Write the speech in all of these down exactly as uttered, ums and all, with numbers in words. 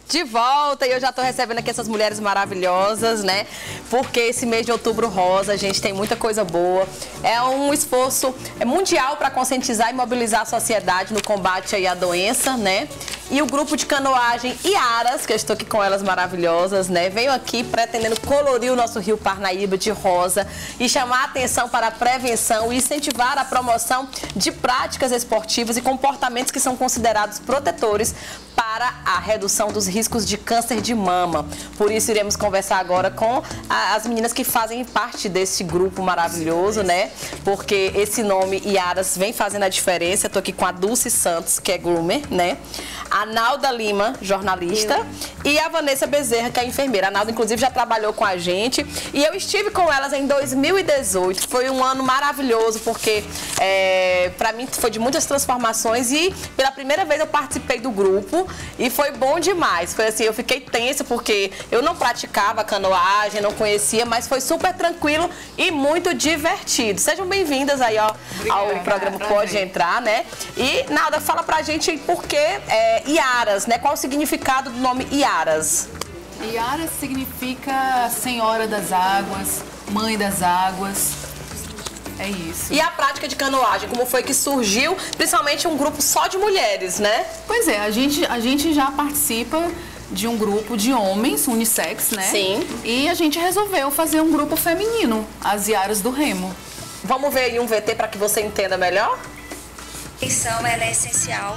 De volta, e eu já tô recebendo aqui essas mulheres maravilhosas, né? Porque esse mês de Outubro Rosa, a gente tem muita coisa boa. É um esforço mundial para conscientizar e mobilizar a sociedade no combate aí à doença, né? E o grupo de canoagem Iaras, que eu estou aqui com elas maravilhosas, né? Veio aqui pretendendo colorir o nosso Rio Parnaíba de rosa e chamar a atenção para a prevenção e incentivar a promoção de práticas esportivas e comportamentos que são considerados protetores para a redução dos riscos de câncer de mama. Por isso, iremos conversar agora com a, as meninas que fazem parte desse grupo maravilhoso, né? Porque esse nome Iaras vem fazendo a diferença. Estou aqui com a Dulce Santos, que é groomer, né? A Nalda Lima, jornalista, eu. E a Vanessa Bezerra, que é enfermeira. A Nalda, inclusive, já trabalhou com a gente. E eu estive com elas em dois mil e dezoito. Foi um ano maravilhoso, porque é, para mim foi de muitas transformações. E pela primeira vez eu participei do grupo. E foi bom demais. Foi assim, eu fiquei tensa, porque eu não praticava canoagem, não conhecia, mas foi super tranquilo e muito divertido. Sejam bem-vindas aí, ó, ao programa Pode Entrar, né? E, Nalda, fala pra gente por que é, Iaras, né? Qual o significado do nome Iaras? Iaras significa Senhora das Águas, Mãe das Águas. É isso. E a prática de canoagem, como foi que surgiu, principalmente um grupo só de mulheres, né? Pois é, a gente, a gente já participa de um grupo de homens, unissex, né? Sim. E a gente resolveu fazer um grupo feminino, as Iaras do Remo. Vamos ver aí um V T para que você entenda melhor? A atenção, ela é essencial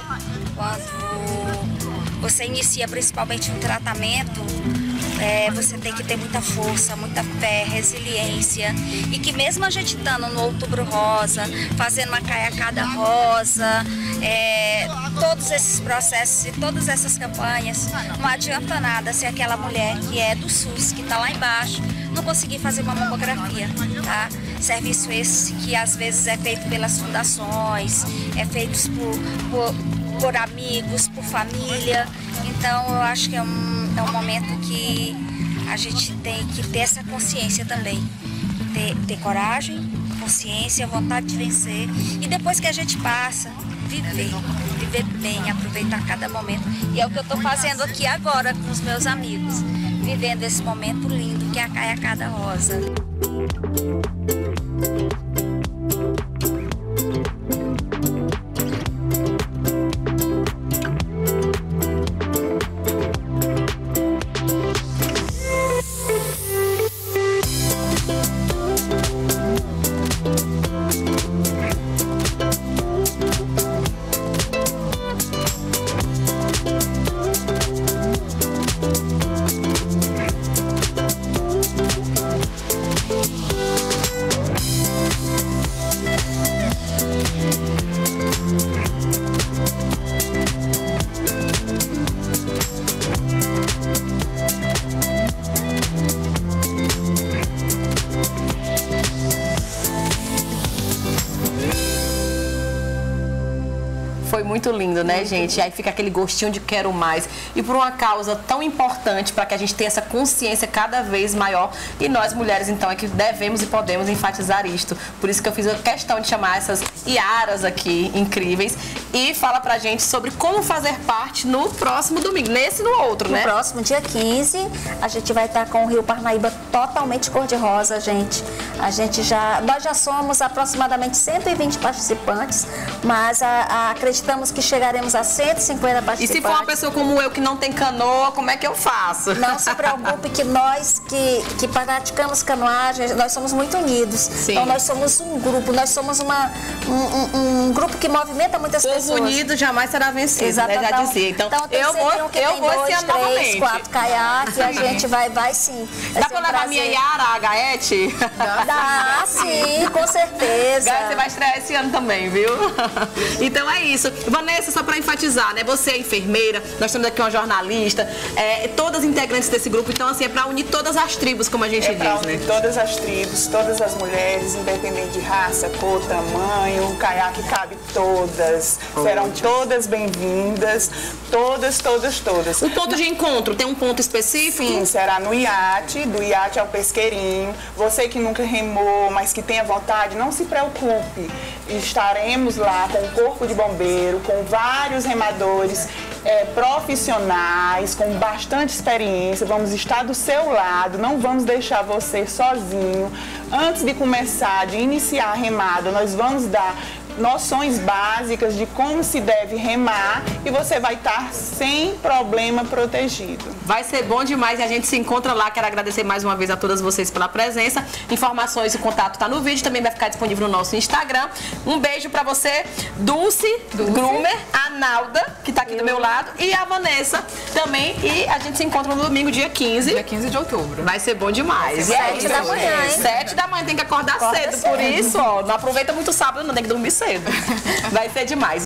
quando você inicia principalmente um tratamento. É, você tem que ter muita força, muita fé, resiliência. E que mesmo a gente estando no Outubro Rosa, fazendo uma caiacada rosa, é, todos esses processos e todas essas campanhas, não adianta nada se aquela mulher que é do SUS, que está lá embaixo, não conseguir fazer uma mamografia, tá? Serviço esse que às vezes é feito pelas fundações, é feito por, por, por amigos, por família. Então eu acho que é um, é um momento que a gente tem que ter essa consciência também. Ter, ter coragem, consciência, vontade de vencer. E depois que a gente passa, viver. Viver bem, aproveitar cada momento. E é o que eu estou fazendo aqui agora com os meus amigos. Vivendo esse momento lindo que é a Caiacada Rosa. Foi muito lindo, né, gente? E aí fica aquele gostinho de quero mais. E por uma causa tão importante, para que a gente tenha essa consciência cada vez maior. E nós, mulheres, então, é que devemos e podemos enfatizar isto. Por isso que eu fiz a questão de chamar essas Iaras aqui, incríveis. E fala pra gente sobre como fazer parte no próximo domingo. Nesse e no outro, né? No próximo, dia quinze, a gente vai estar com o Rio Parnaíba totalmente cor-de-rosa, gente. A gente já... Nós já somos aproximadamente cento e vinte participantes, mas a, a, acreditamos que chegaremos a cento e cinquenta participantes. E se for uma pessoa como eu que não tem canoa, como é que eu faço? Não se preocupe que nós que, que praticamos canoagem, nós somos muito unidos. Sim. Então nós somos um grupo, nós somos uma, um, um, um grupo que movimenta muitas Povo pessoas. Povo unido jamais será vencido, exato, né? Já então, dizia. Então, então eu vou, um que eu tem vou dois, esse ano três, novamente. quatro caiaques, a gente vai, vai sim. Vai Dá pra um levar prazer. minha Iara, a Gaete? Dá, sim, com certeza. Gaete, você vai estrear esse ano também, viu? Então é isso. Vanessa, só pra enfatizar, né? Você é enfermeira, nós temos aqui uma jornalista, é, todas integrantes desse grupo. Então, assim, é pra unir todas as tribos, como a gente é diz, pra né? unir todas as tribos, todas as mulheres, independente de raça, cor, tamanho. O caiaque cabe todas. Oh, serão ótimo. Todas bem-vindas. Todas, todas, todas. O ponto de encontro tem um ponto específico? Sim, será no iate, do iate ao pesqueirinho. Você que nunca remou, mas que tenha vontade, não se preocupe. Estaremos lá com o corpo de bombeiro, com vários remadores é, profissionais com bastante experiência, vamos estar do seu lado, não vamos deixar você sozinho. Antes de começar, de iniciar a remada, nós vamos dar noções básicas de como se deve remar e você vai estar sem problema protegido. Vai ser bom demais e a gente se encontra lá. Quero agradecer mais uma vez a todas vocês pela presença. Informações e contato tá no vídeo, também vai ficar disponível no nosso Instagram. Um beijo pra você, Dulce, Dulce. Grumer, a Nalda, que tá aqui Eu. do meu lado, e a Vanessa também. E a gente se encontra no domingo, dia quinze. Dia quinze de outubro. Vai ser bom demais. Sete da manhã, hein? Sete da manhã, tem que acordar Acorda cedo, cedo. por isso, ó, não aproveita muito sábado, não tem que dormir cedo. Vai ser demais.